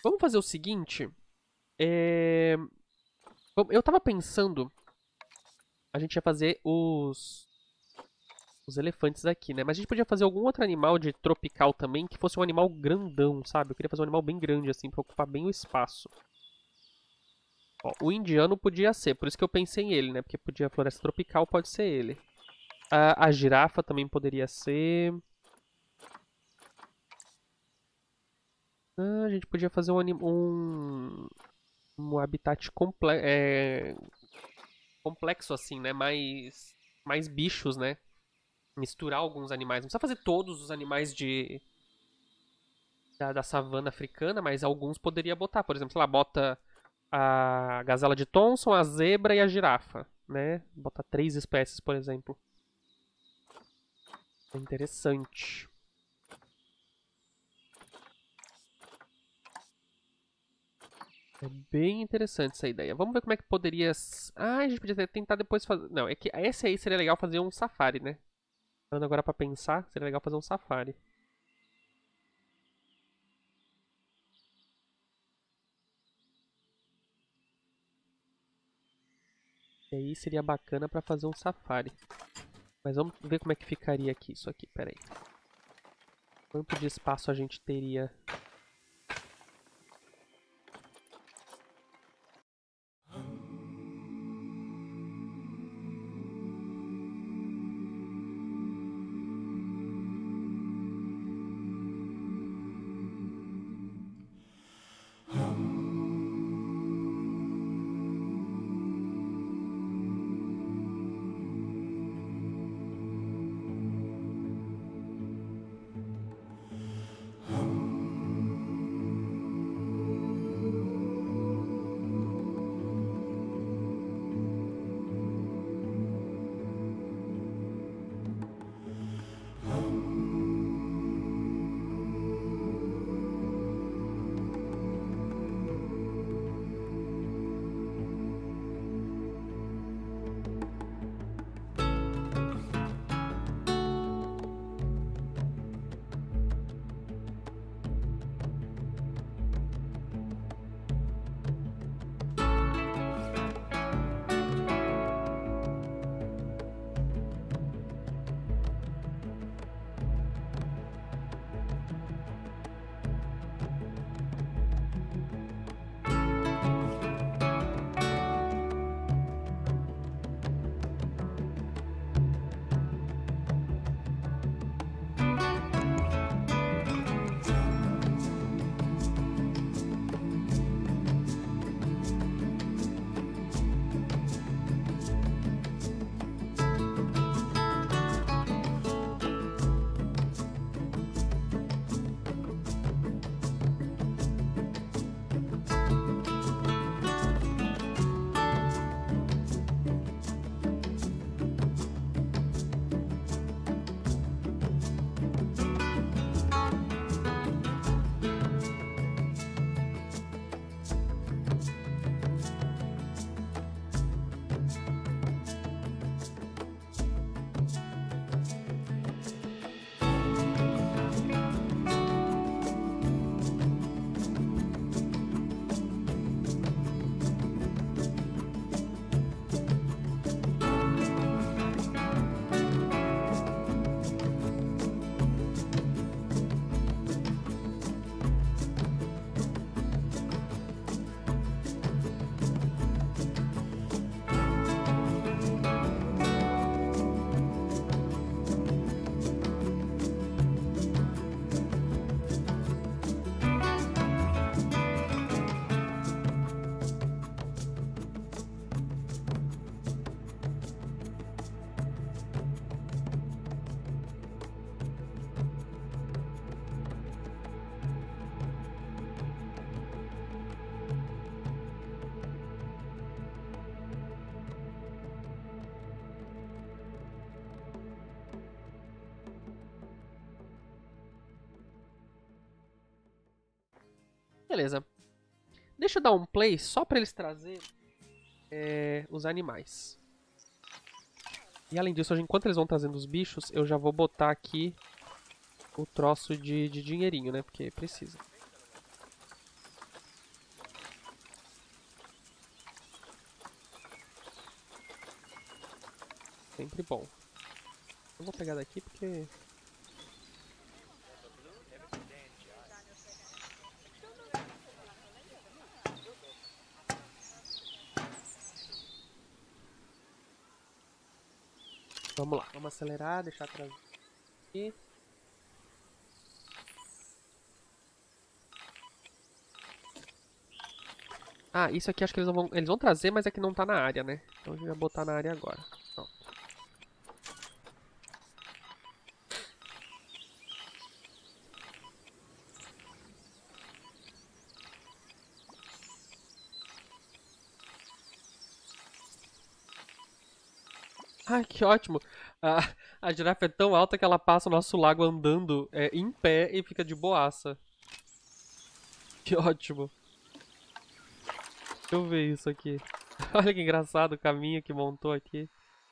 Vamos fazer o seguinte. Eu tava pensando... A gente ia fazer os elefantes aqui, né? Mas a gente podia fazer algum outro animal de tropical também, que fosse um animal grandão, sabe? Eu queria fazer um animal bem grande, assim, pra ocupar bem o espaço. Ó, o indiano podia ser, por isso que eu pensei em ele, né? Porque podia floresta tropical, pode ser ele. A girafa também poderia ser. A gente podia fazer um habitat complexo assim, né? Mais bichos, né? Misturar alguns animais. Não precisa fazer todos os animais da savana africana, mas alguns poderia botar. Por exemplo, sei lá, bota a gazela de Thomson, a zebra e a girafa, né? Bota 3 espécies, por exemplo. É interessante. É bem interessante essa ideia. Vamos ver como é que poderia... Ah, a gente podia tentar depois fazer... Não, é que esse aí seria legal fazer um safari, né? Falando agora pra pensar, seria legal fazer um safari. E aí seria bacana pra fazer um safari. Mas vamos ver como é que ficaria aqui isso aqui, pera aí. Quanto de espaço a gente teria? Beleza. Deixa eu dar um play só pra eles trazerem os animais. E além disso, enquanto eles vão trazendo os bichos, eu já vou botar aqui o troço de dinheirinho, né? Porque precisa. Sempre bom. Eu vou pegar daqui porque... Vamos lá, vamos acelerar, deixar atrás aqui. Ah, isso aqui acho que eles vão trazer, mas é que não tá na área, né? Então a gente vai botar na área agora. Pronto. Ai, que ótimo! A girafa é tão alta que ela passa o nosso lago andando em pé e fica de boaça. Que ótimo! Deixa eu ver isso aqui. Olha que engraçado o caminho que montou aqui.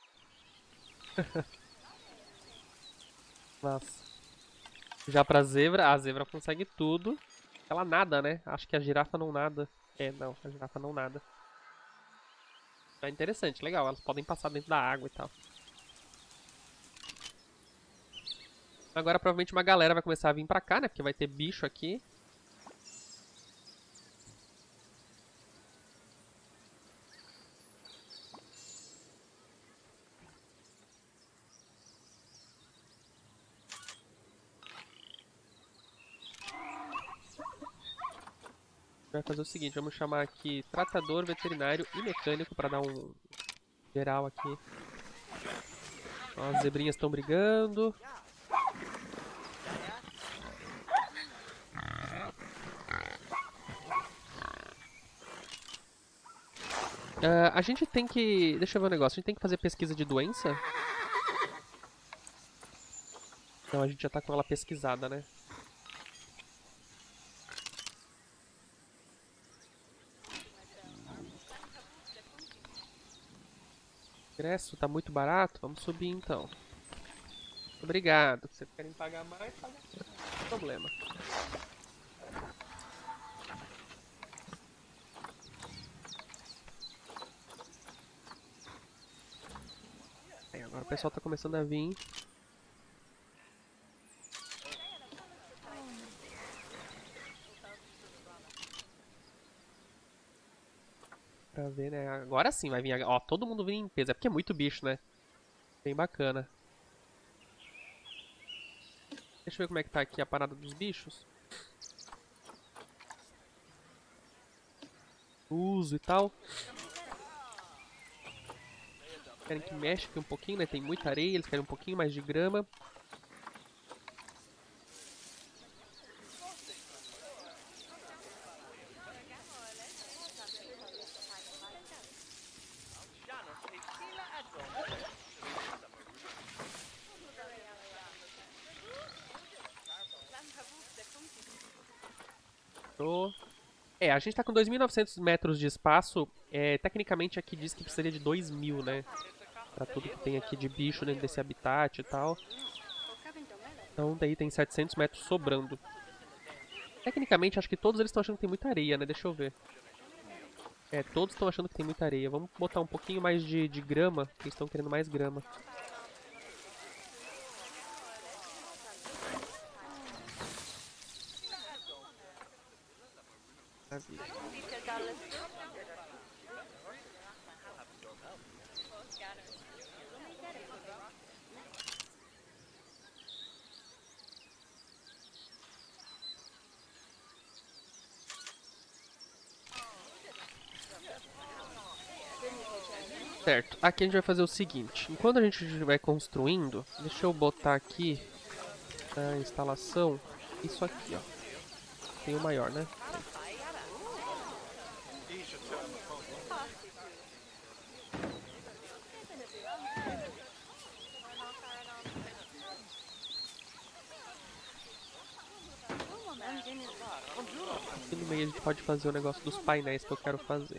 Nossa. Já pra zebra, a zebra consegue tudo. Ela nada, né? Acho que a girafa não nada. É, não, a girafa não nada. É interessante, legal. Elas podem passar dentro da água e tal. Agora provavelmente uma galera vai começar a vir pra cá, né? Porque vai ter bicho aqui. Vai fazer o seguinte, vamos chamar aqui tratador, veterinário e mecânico pra dar um geral aqui. Ó, as zebrinhas estão brigando. A gente tem que... Deixa eu ver um negócio. A gente tem que fazer pesquisa de doença? Não, a gente já tá com ela pesquisada, né? Ingresso tá muito barato? Vamos subir então. Obrigado. Se vocês querem pagar mais, paga mais. Não tem problema. Agora o pessoal tá começando a vir. Pra ver, né? Agora sim vai vir. Ó, todo mundo vem em peso. É porque é muito bicho, né? Bem bacana. Deixa eu ver como é que tá aqui a parada dos bichos. Uso e tal. Querem que mexa aqui um pouquinho, né? Tem muita areia, eles querem um pouquinho mais de grama. A gente tá com 2.900 metros de espaço. Tecnicamente aqui diz que precisaria de 2.000, né? Pra tudo que tem aqui de bicho dentro desse habitat e tal. Então daí tem 700 metros sobrando. Tecnicamente acho que todos eles estão achando que tem muita areia, né? Deixa eu ver. Todos estão achando que tem muita areia. Vamos botar um pouquinho mais de grama, que eles estão querendo mais grama. Maravilha. Certo, aqui a gente vai fazer o seguinte. Enquanto a gente vai construindo, deixa eu botar aqui na instalação isso aqui, ó. Tem o maior, né? Aqui no meio a gente pode fazer o negócio dos painéis que eu quero fazer.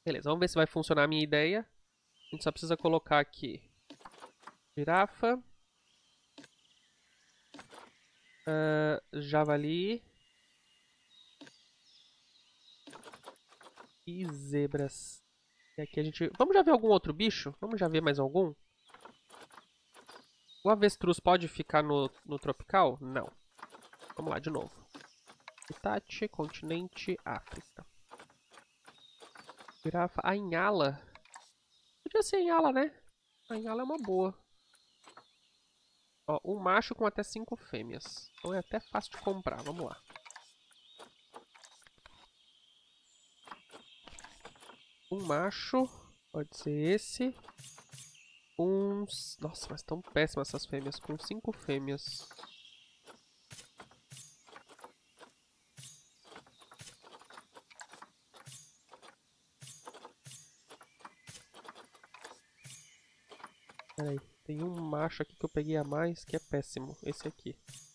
Beleza, vamos ver se vai funcionar a minha ideia. A gente só precisa colocar aqui girafa, javali e zebras. E aqui a gente... Vamos já ver algum outro bicho? Vamos já ver mais algum? O avestruz pode ficar no tropical? Não. Vamos lá, de novo. Habitat, continente, África. Girafa, a inhala. Podia ser a inhala, né? A inhala é uma boa. Ó, um macho com até 5 fêmeas. Então é até fácil de comprar, vamos lá. Um macho, pode ser esse. Uns... Nossa, mas estão péssimas essas fêmeas, com 5 fêmeas. Pera aí, tem um macho aqui que eu peguei a mais, que é péssimo. Esse aqui.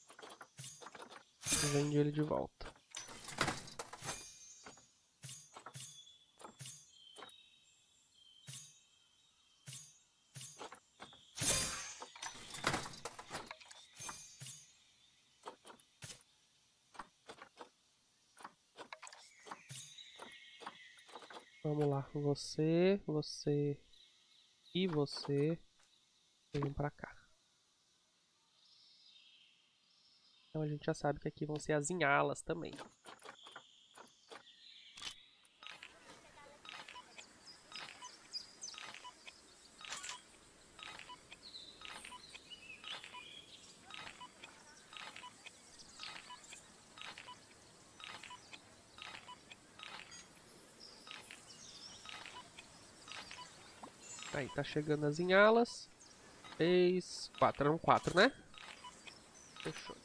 Vende ele de volta. Vamos lá, você e você venham pra cá. Então a gente já sabe que aqui vão ser as inhalas também. Aí, tá chegando as inhalas. 3, 4. Eram 4, né? Fechou.